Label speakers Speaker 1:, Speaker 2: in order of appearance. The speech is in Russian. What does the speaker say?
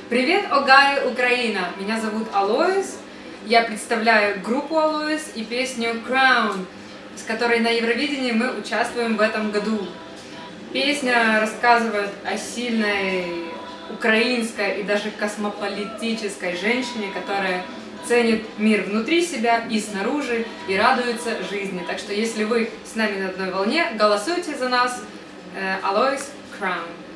Speaker 1: Привет, Огайо, Украина! Меня зовут Алоис. Я представляю группу Алоис и песню Crown, с которой на Евровидении мы участвуем в этом году. Песня рассказывает о сильной украинской и даже космополитической женщине, которая ценит мир внутри себя и снаружи и радуется жизни. Так что если вы с нами на одной волне, голосуйте за нас. Алоис, Crown.